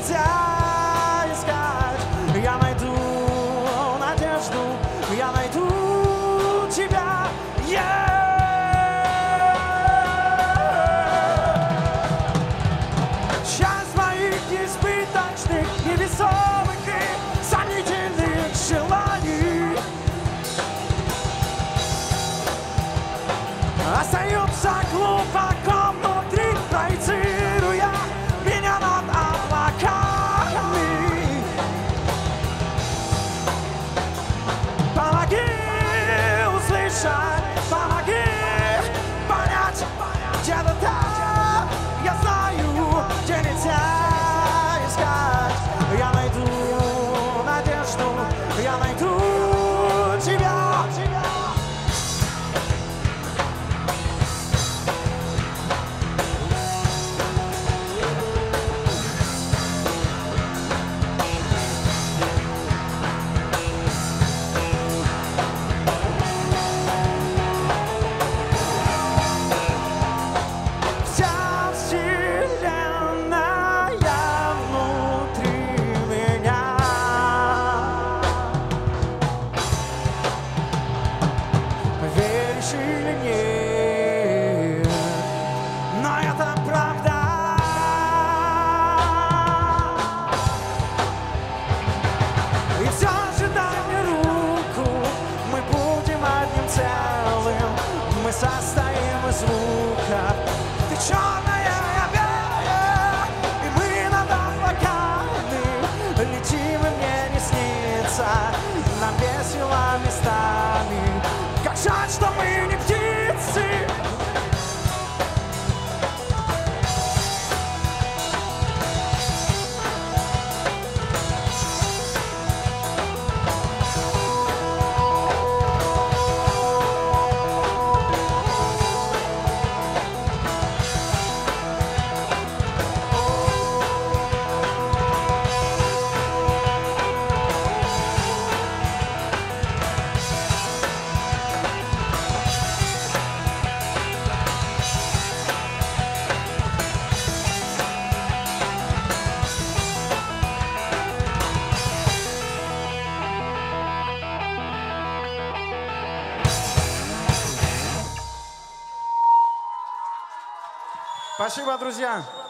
тебя искать. Я найду надежду, я найду тебя. Часть моих избыточных, невесомых и сомнительных желаний остается глубоко внутри, проецируя меня над облаками. Помоги услышать, помоги понять, где-то там я знаю, где нельзя искать. Я найду надежду, я найду тебя. Мы состоим из звуков. Ты черная, я белая, и мы над облаками летим, и мне не снится. Нам весело местами. Как жаль, что мы не птицы. Спасибо, друзья.